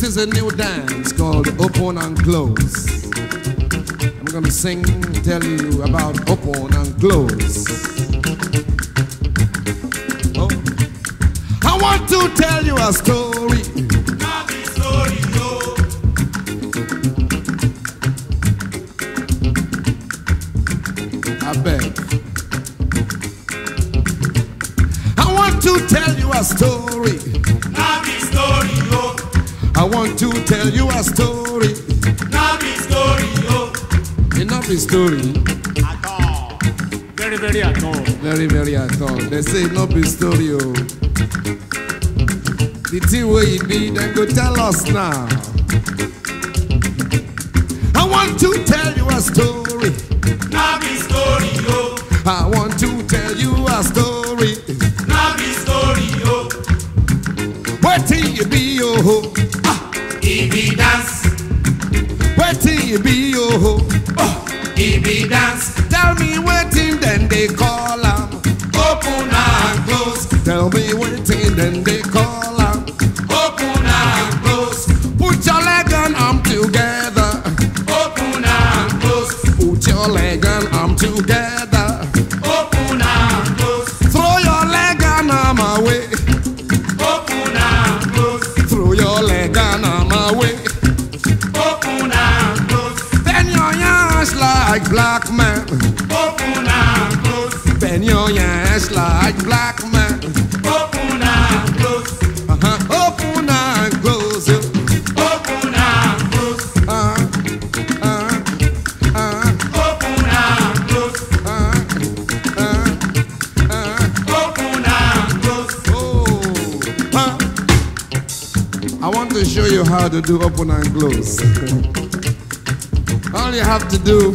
is a new dance called open and close. I'm gonna sing, tell you about open and close. Oh. I want to tell you a story. Not a story, no. I beg. I want to tell you a story. Not a story, no. I want to tell you a story. Not a story, no. Enough is story. At all. Very, very at all. Very, very at all. They say no be story, oh. The thing where it be, then go tell us now. I want to tell you a story. Not a story, no. I want to tell you a story. Not a story, no. Where till you be, oh? If he dance, Where till you be, oh? if he dance, Tell me waiting, then they call am. open and close, Tell me waiting, then they call am. open and close, Put your leg and arm together. open and close, Put your leg and arm together. open and close, Throw your leg and arm away. open and close, Throw your leg and arm away. open and close, Bend your hands like black man. open and close, Bend your hands like black man. open and close, Open and close. open and close, open and close, open and close. I want to show you how to do open and close. All you have to do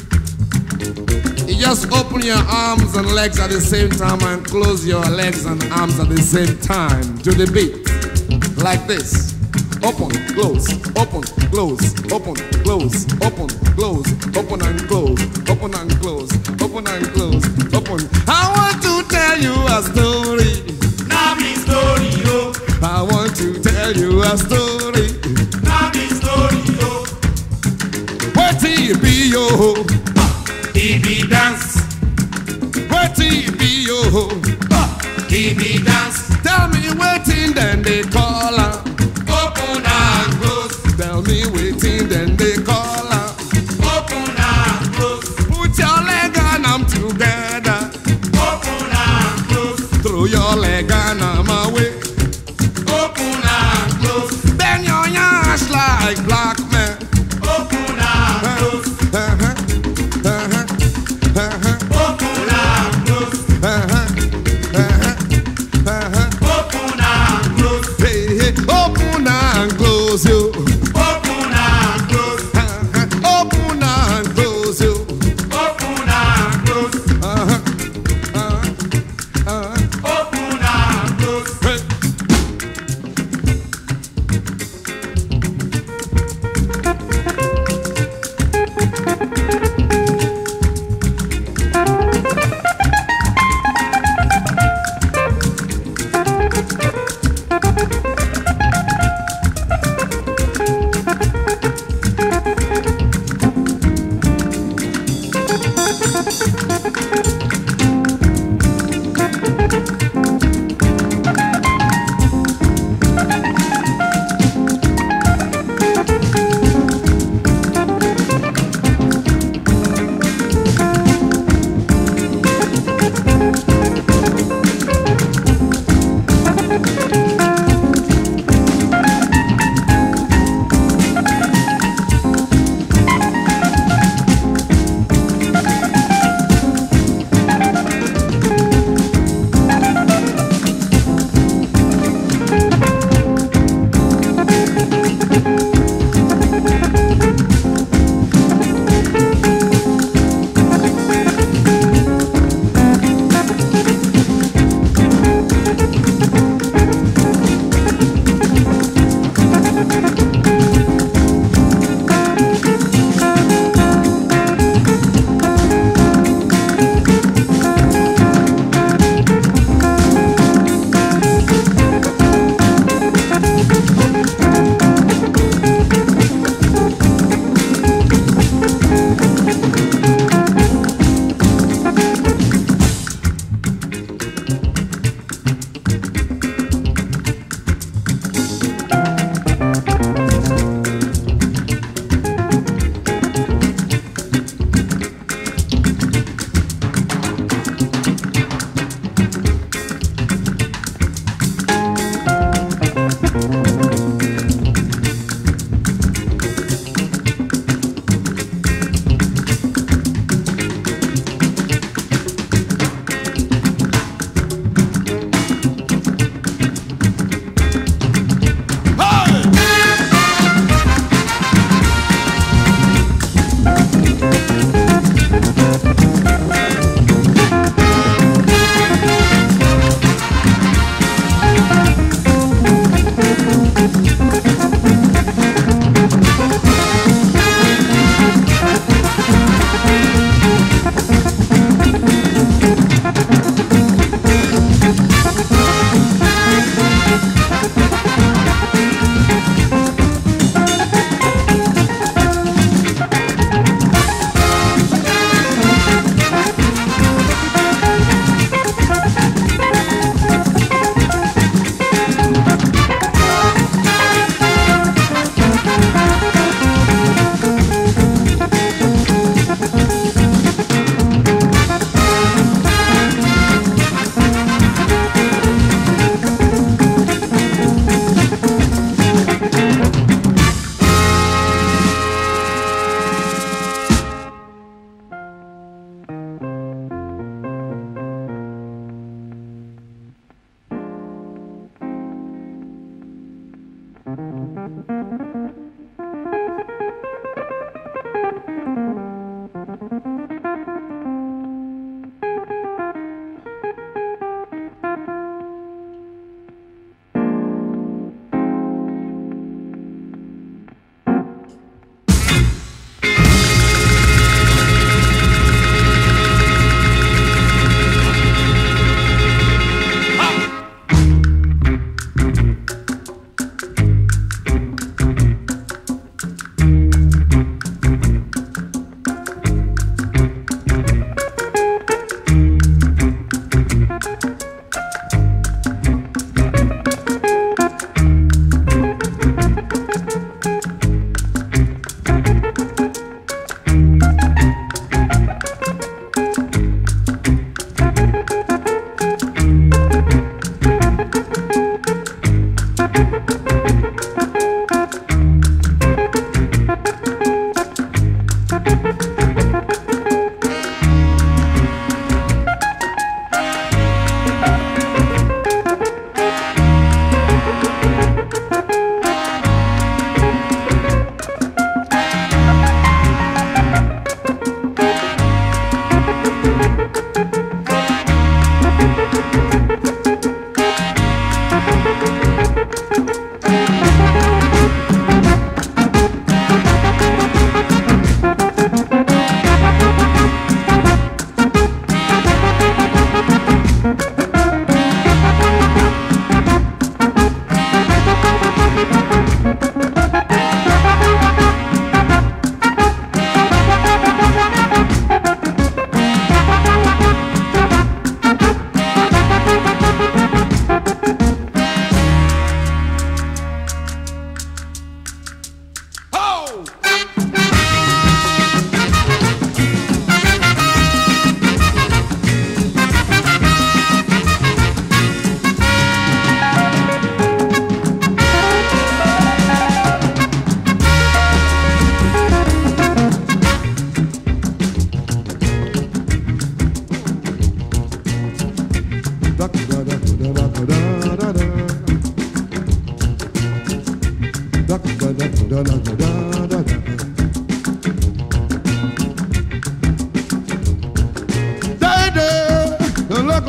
is just open your arms and legs at the same time and close your legs and arms at the same time to the beat. Like this. Open, close, open, close, open, close, open, close, open and close, open and close, open and close, open. I want to tell you a story. Not a story, no. I want to tell you a story. Not a story, no. Where till you be, yo? If he dance, Where till you be, yo? if he dance, Tell me waiting, then they call her. open and close, Tell me waiting, then they call her. open and close, Put your leg and arm together. open and close, Throw your leg and arm away. open and close, Bend your hands like black man. open and close, open and close, open and close, Hey, hey, open and close you. open and close, Open and close you. open and close, open and close. Hey.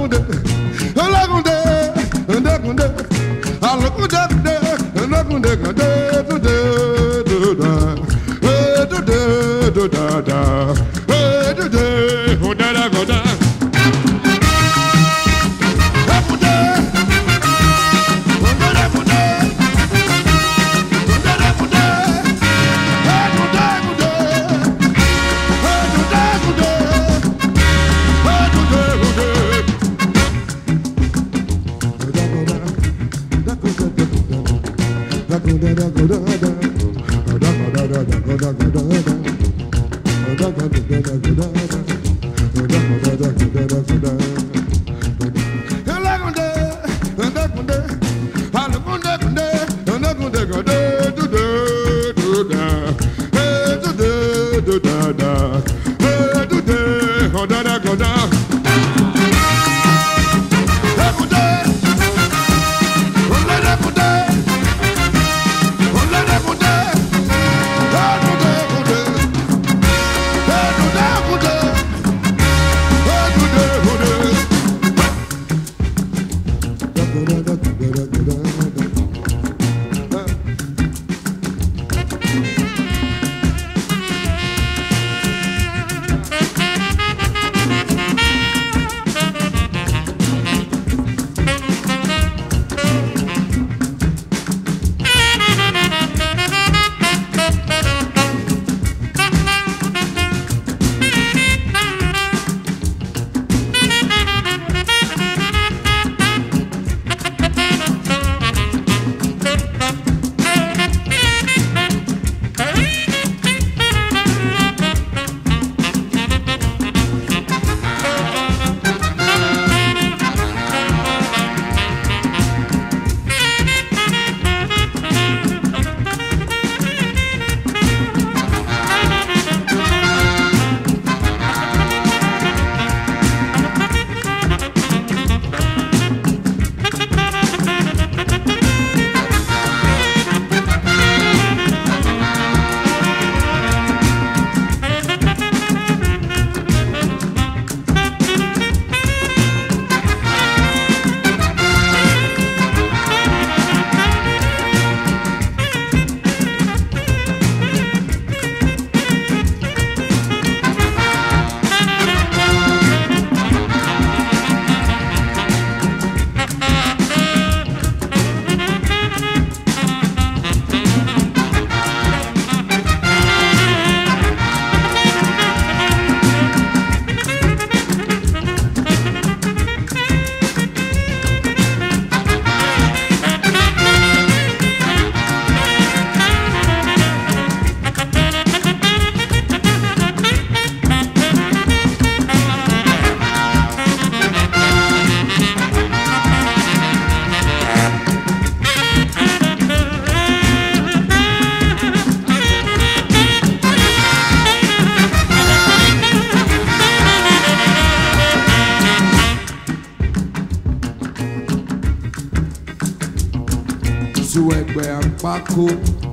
Suegbe and Pako.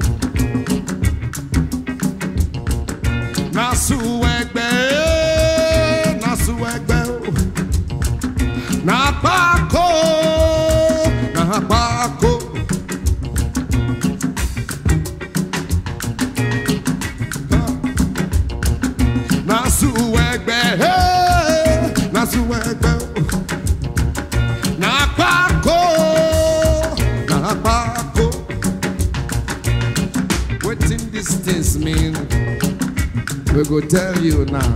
Na Suegbe, na Suegbe, na Pako, na Pako. Na Suegbe, na Suegbe, na Pako, na Pako. Wetin these things mean? We go tell you now.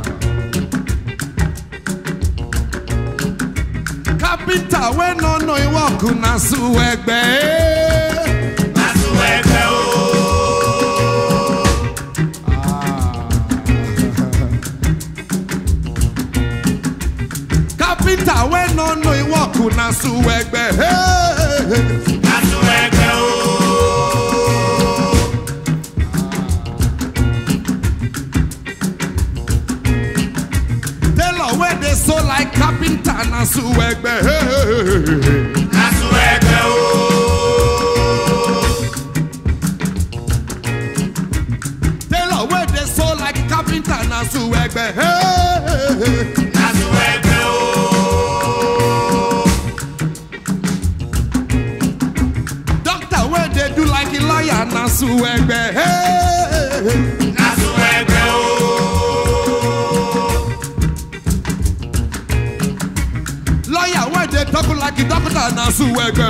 Carpenter we no know he work na Suegbe. Na Suegbe oh. Carpenter we no know he work na Suegbe. Na Suegbe oh. Where they so like carpenter na Suegbe. Na Suegbe oh. Tell her where they so like carpenter na Suegbe. Na Suegbe oh. like doctor na Suegbe.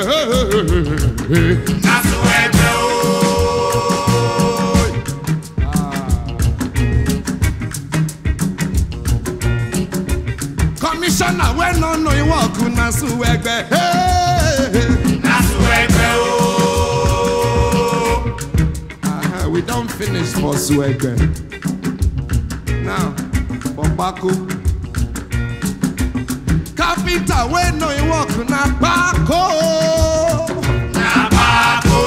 Na Suegbe oh. Commissioner we no know you work na Suegbe. Na Suegbe oh. We don't finish for Suegbe. Now for Pako. Carpenter we no you work na Pako. Na Pako.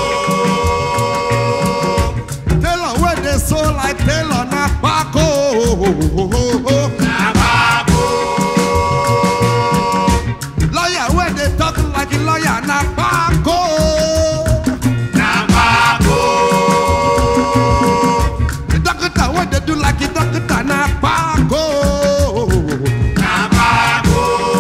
Tailor we dey sew like tailor na Pako. Na Pako. Lawyer we dey talk like a lawyer na Pako. Na Pako. The doctor we dey do like a doctor na Pako. Na Pako.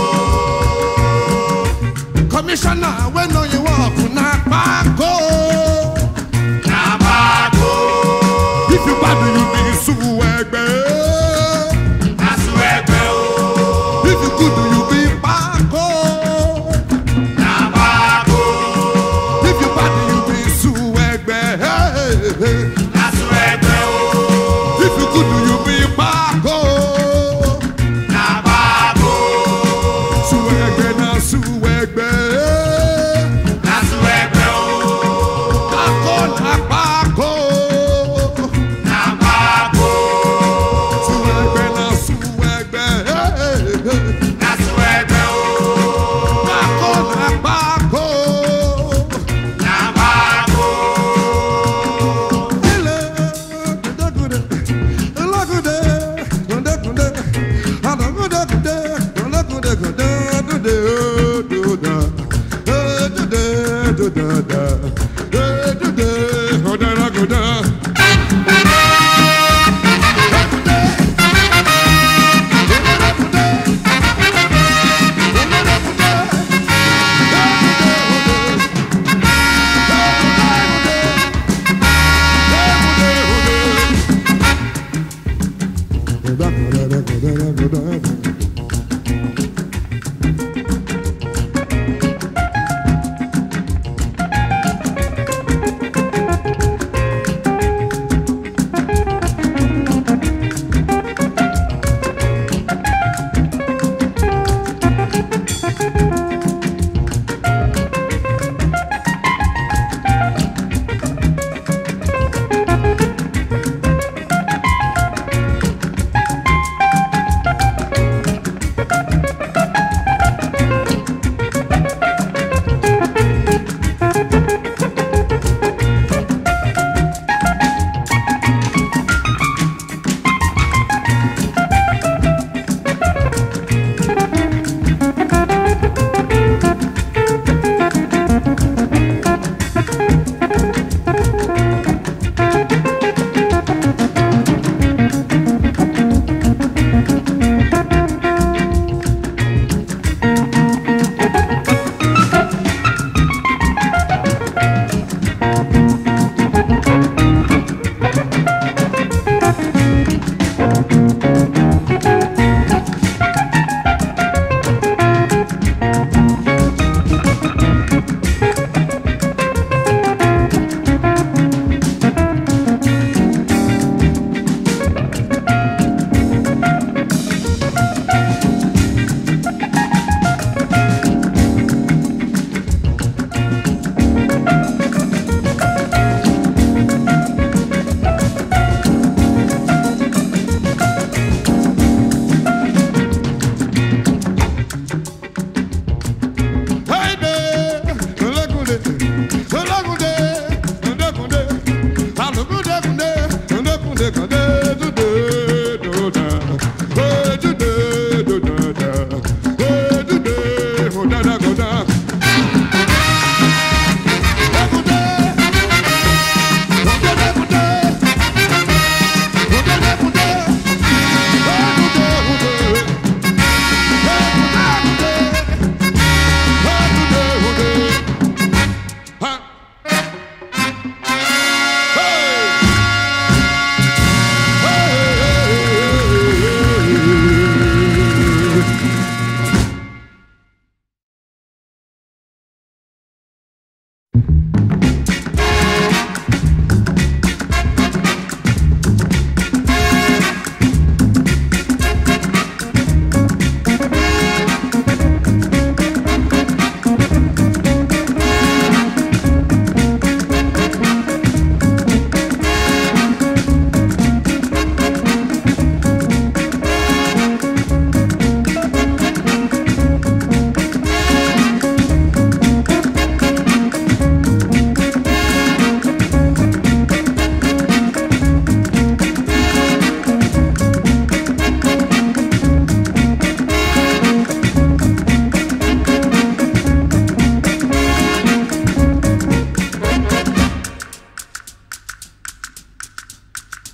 Commissioner we know you work na Pako. Na Pako. If you bad you be Suegbe. Na Suegbe oh. If you good you be Pako. Na Pako. If you bad you be Suegbe. Na Suegbe oh. If you good you be Pako. Na Pako. Suegbe na Suegbe. Na Suegbe oh. Pako na Pako. Na Pako. Suegbe na Suegbe. Na Suegbe oh. Pako na Pako. Na Pako.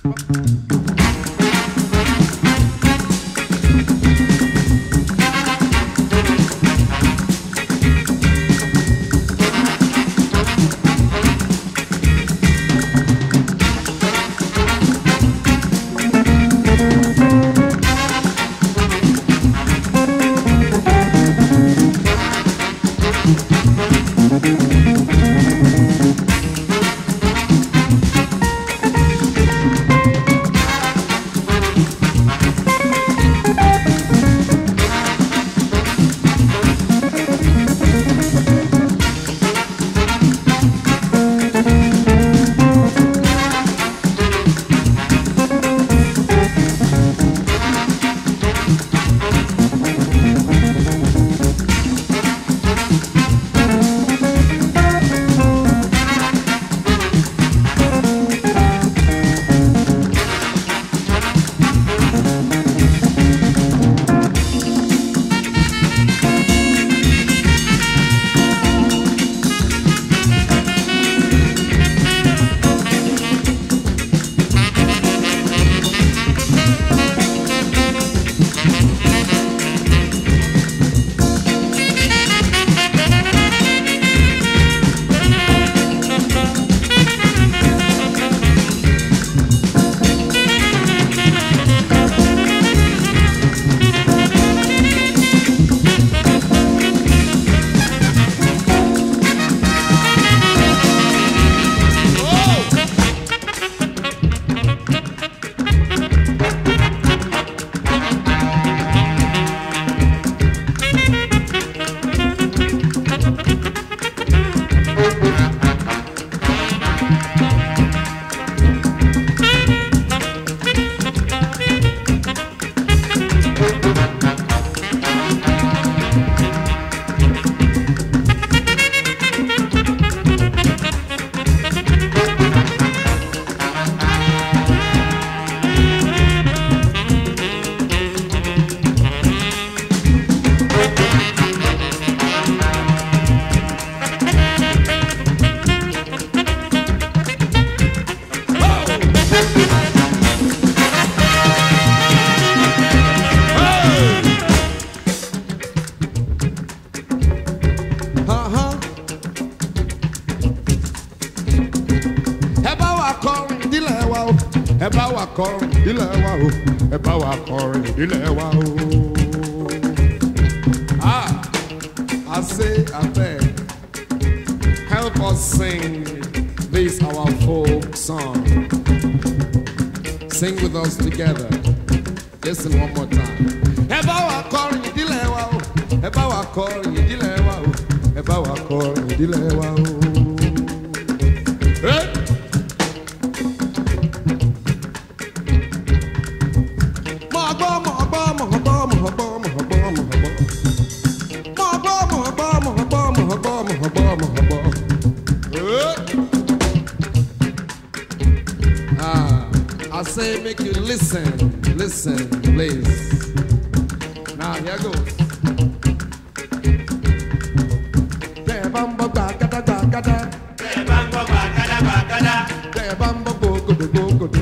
ẹ bá wa kọrin ìdílé wa o, ẹ bá wa kọrin ìdílé wa o. I say, I beg, help us sing this our folk song. Sing with us together. Listen one more time. Ẹ bá wa kọrin ìdílé wa o, ẹ bá wa kọrin ìdílé wa o, ẹ bá wa kọrin ìdílé wa o. Hey! I say make you listen, please. Now here goes. Gbagada. Gbagada.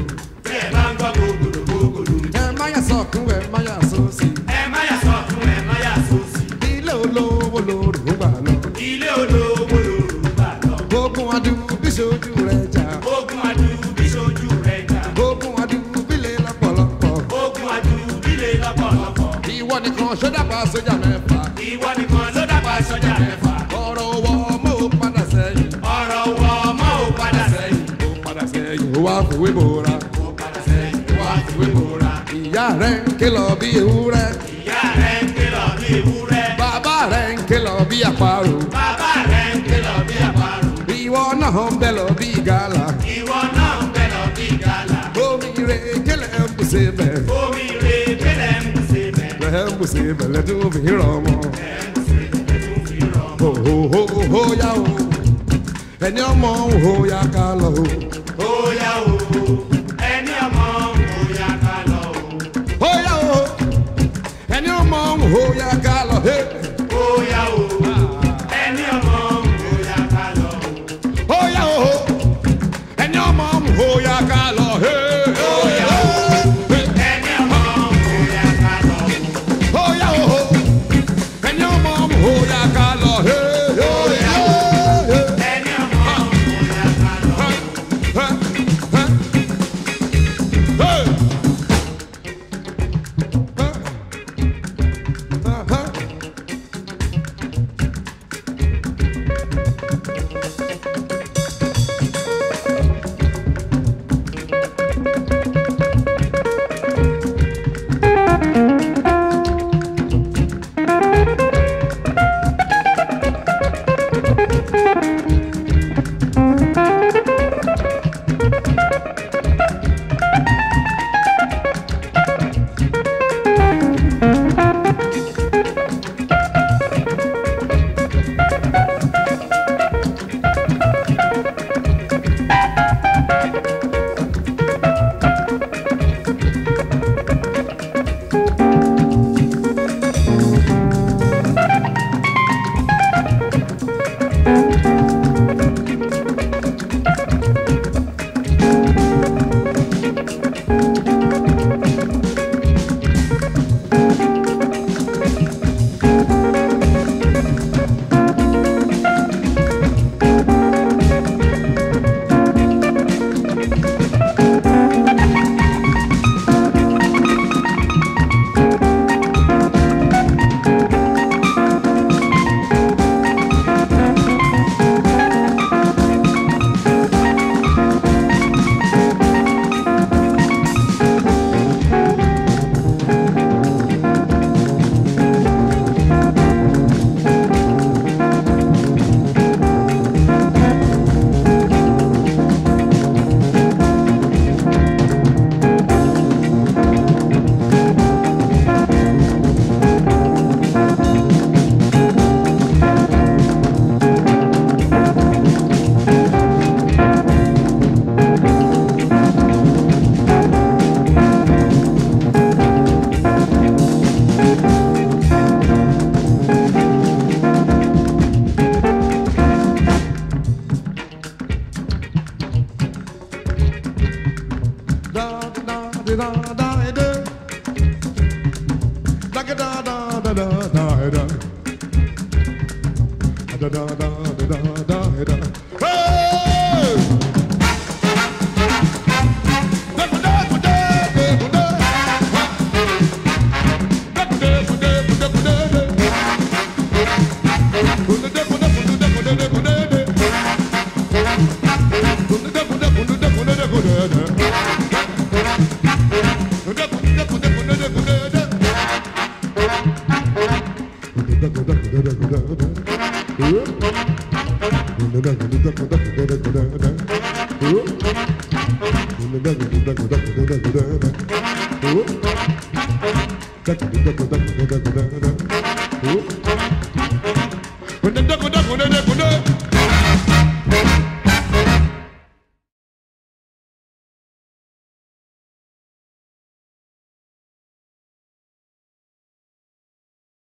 Maya sọkún ẹ maya sọsì. Maya sọkún ẹ maya sọsì. Ilé olówó lóru gbà lọ. Ilé olówó lóru gbà lọ. Ogun adùn bí sojú rẹ̀ jà. Ogun adùn bí sojú rẹ̀ jà. Ogun adùn bílé lọ́pọ̀lọpọ̀. Ogun adùn bílé lọ́pọ̀lọpọ̀. Ìwọ nìkan ṣó dàgbà sójà mẹ́fà. Ìwọ nìkan ló dàgbà sójà mẹ́fà. Ọ̀rọ̀ owó ọmọ ò padà sẹ́yìn. Ọ̀rọ̀ owó ọmọ ò padà sẹ́yìn. Ó padà sẹ́yìn. Ó wá fòwé bòra. Ó padà sẹ́yìn. Ó wá fòwé bòra. Ìyá rẹ̀ ń kìlọ̀ bí ewúrẹ́. Ìyá rẹ̀ ń kìlọ̀ bí ewúrẹ́. Bàbá rẹ̀ ń kìlọ̀ bí àparò. Bàbá rẹ̀ ń kìlọ̀ bí àparò. Ìwọ náà ń bẹ̀ lọ bí gàlà. Ìwọ náà ń bẹ̀ lọ bí gàlà. Omi rẹ̀ kílẹ̀ ń bùsẹ̀ bẹ̀. Omi rẹ̀ kílẹ̀ ń bùsẹ̀ bẹ̀. Rẹ̀ ń bùsẹ̀ bẹ̀ lẹ́dún fi rọ̀ mọ́. Rẹ̀ ń bùsẹ̀ bẹ̀ lẹ́dún fi rọ̀ mọ́. Ho ya o, ẹni ọmọ ho ya ká lọ o. Ó yá o, ẹni ọmọ ó yá ká lọ o. Ho ya o, ẹni ọmọ ho ya ká lọ he. Ó yá o, ẹni ọmọ ó yá ká lọ o. Ho ya o, ẹni ọmọ ho ya ká lọ he. Ó When the